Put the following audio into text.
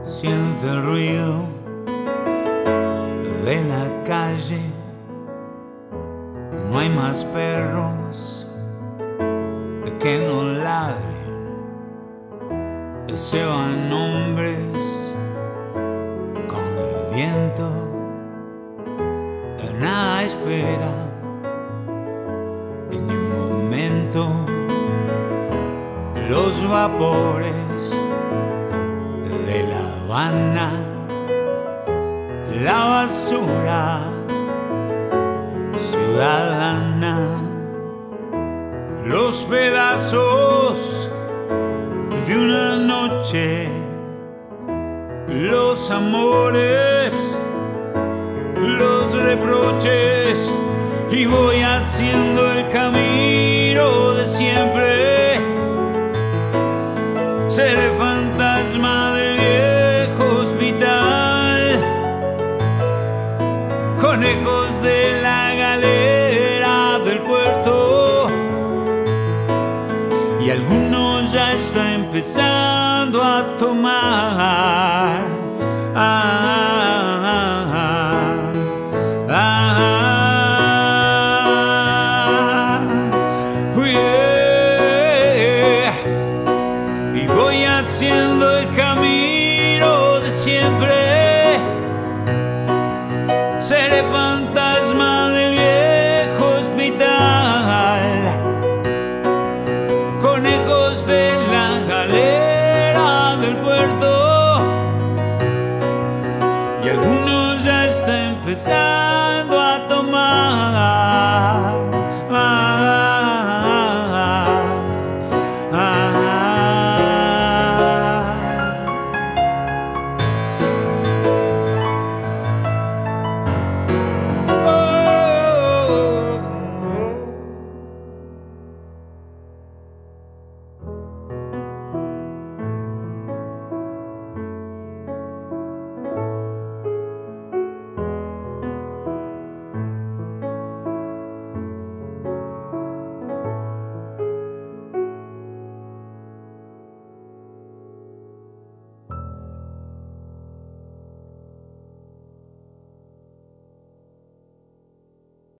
Siente el ruido de la calle, no hay más perros que no ladren, se van hombres con el viento, nada espera en un momento los vapores de La Habana, la basura ciudadana, los pedazos de una noche, los amores, los reproches, y voy haciendo el camino de siempre. Seré fantasma del viejo hospital, conejos de la galera del puerto, y algunos ya están empezando a tomar. Y voy haciendo el camino de siempre. Seré fantasma del viejo hospital, conejos de la galera del puerto, y algunos ya están empezando a tomar.